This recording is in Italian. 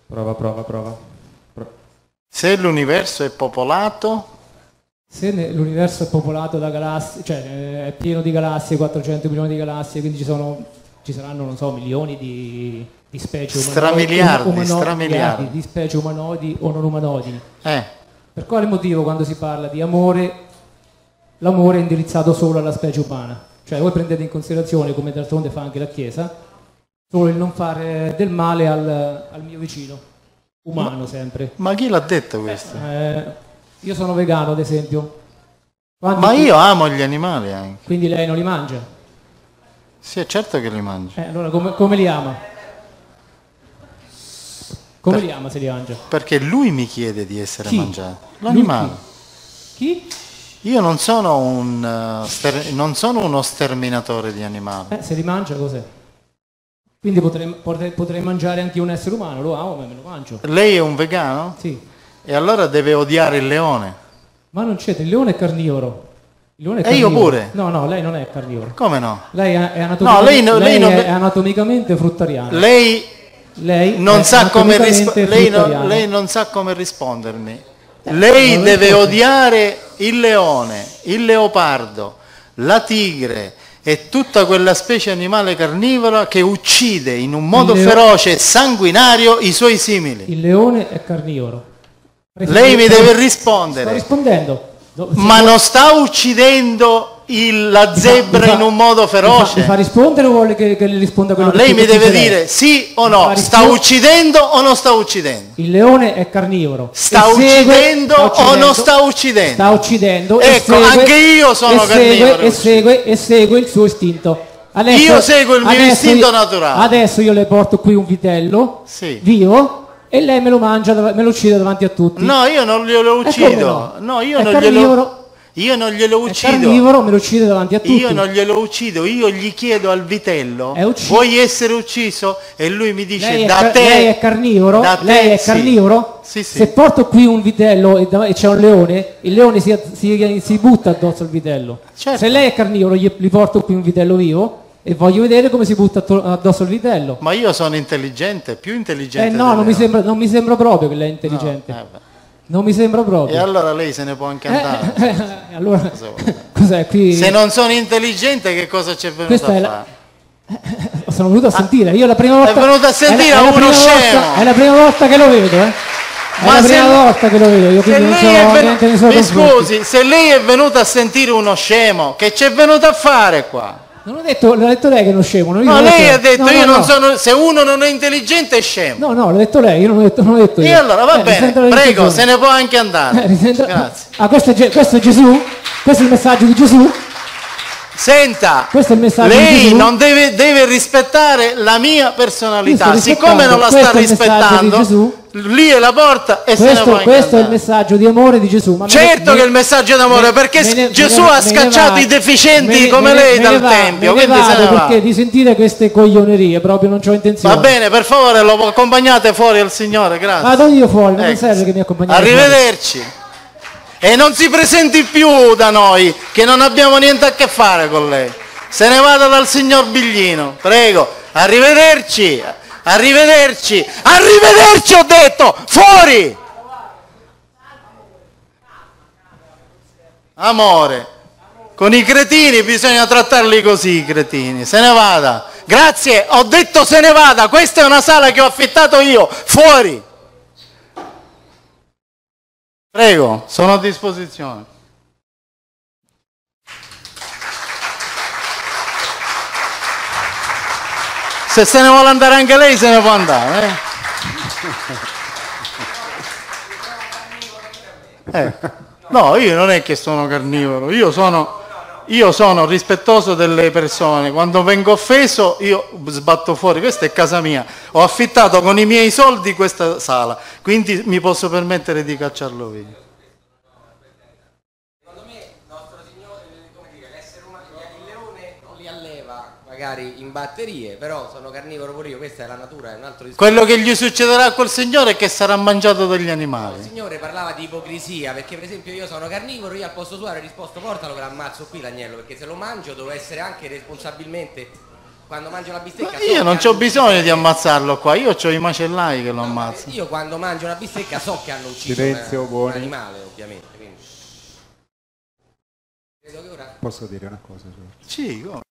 Prova. Se l'universo è popolato... Se l'universo è popolato da galassie, cioè è pieno di galassie, 400 milioni di galassie, quindi ci saranno, non so, milioni di specie stramiliardi di specie umanoidi o non umanoidi. Per quale motivo quando si parla di amore, l'amore è indirizzato solo alla specie umana? Cioè voi prendete in considerazione, come d'altronde fa anche la Chiesa, solo il non fare del male al mio vicino, umano sempre. Ma chi l'ha detto questo? Io sono vegano, ad esempio. Ma io amo gli animali anche. Quindi lei non li mangia? Sì, è certo che li mangia. Allora come li ama? Come li ama se li mangia? Perché lui mi chiede di essere mangiato. L'animale. Chi? Io non sono uno sterminatore di animali. Se li mangia cos'è? Quindi potrei mangiare anche un essere umano, lo amo ma me lo mangio. Lei è un vegano? Sì. E allora deve odiare il leone. Ma non c'è, il leone è carnivoro. E io pure? No, lei non è carnivoro. Come no? Lei è anatomicamente, è anatomicamente fruttariana. Lei non sa come lei non sa come rispondermi. Lei deve odiare il leone, il leopardo, la tigre e tutta quella specie animale carnivora che uccide in un modo feroce e sanguinario i suoi simili. Il leone è carnivoro. Lei mi deve rispondere. Sto rispondendo. Ma non sta uccidendo la zebra in un modo feroce? Mi fa rispondere o vuole che le risponda quello che lei mi deve dire sì o no, sta uccidendo o non sta uccidendo? Il leone è carnivoro. Sta uccidendo o non sta uccidendo? Sta uccidendo. Ecco, anche io sono carnivoro. E segue il suo istinto. Adesso, io seguo il mio istinto naturale. Adesso io le porto qui un vitello vivo e lei me lo mangia, me lo uccide davanti a tutti. No, io non glielo uccido. No, io non glielo uccido. È carnivoro, me lo uccide davanti a tutti. Io non glielo uccido, io gli chiedo al vitello, vuoi essere ucciso? E lui mi dice, lei è carnivoro? Lei è carnivoro? Sì, sì. Se porto qui un vitello e c'è un leone, il leone si butta addosso al vitello. Certo. Se lei è carnivoro, gli porto qui un vitello vivo e voglio vedere come si butta addosso al vitello. Ma io sono intelligente, più intelligente. No, non mi sembra proprio che lei è intelligente. No, non mi sembra proprio. E allora lei se ne può anche andare. Allora, cos'è qui? Se non sono intelligente, che cosa c'è venuto a fare? Sono venuto a sentire. Io la prima volta. È venuto a sentire uno scemo. È la prima volta che lo vedo, È la prima volta che lo vedo. Io quindi non so niente nei suoi confronti. Mi scusi, se lei è venuto a sentire uno scemo, che c'è venuto a fare qua? Non ho detto, l'ha detto lei che non scemo. No, lei ha detto non sono. Se uno non è intelligente è scemo. No, l'ha detto lei, io non l'ho detto io. E allora va bene, prego, se ne può anche andare. Grazie. Questo è Gesù? Questo è il messaggio di Gesù? Senta, questo è il messaggio lei non deve rispettare la mia personalità. Siccome non la sta rispettando, lì è la porta e se ne può anche questo è il messaggio di amore di Gesù. Ma certo che è il messaggio d'amore, perché Gesù ha scacciato i deficienti come lei dal Tempio. Quindi se ne va. Perché di sentire queste coglionerie proprio non c'ho intenzione. Va bene, per favore, lo accompagnate fuori al Signore, grazie. Vado io fuori, non serve che mi accompagnate. Arrivederci. E non si presenti più da noi, che non abbiamo niente a che fare con lei. Se ne vada dal signor Biglino, prego. Arrivederci. Arrivederci. Arrivederci, ho detto. Fuori. Amore. Con i cretini bisogna trattarli così, i cretini. Se ne vada. Grazie, ho detto se ne vada. Questa è una sala che ho affittato io. Fuori. Prego, sono a disposizione. Se se ne vuole andare anche lei, se ne può andare. No, io non è che sono carnivoro, io sono rispettoso delle persone. Quando vengo offeso io sbatto fuori. Questa è casa mia, ho affittato con i miei soldi questa sala, quindi mi posso permettere di cacciarlo via. Secondo me il nostro Signore, come dire, l'essere umano, il leone non li alleva magari in batterie, però sono carnivoro pure io, questa è la natura, è un altro discorso. Quello che gli succederà a quel signore è che sarà mangiato dagli animali. Il Signore parlava di ipocrisia, perché per esempio io sono carnivoro, io al posto suo avrei risposto portalo che l'ammazzo qui l'agnello, perché se lo mangio devo essere anche responsabilmente quando mangio la bistecca... Io non ho bisogno di ammazzarlo qua, io ho i macellai che lo ammazzano. Io quando mangio una bistecca so che hanno ucciso un animale, ovviamente. Quindi. Credo che ora... Posso dire una cosa? Sì, come?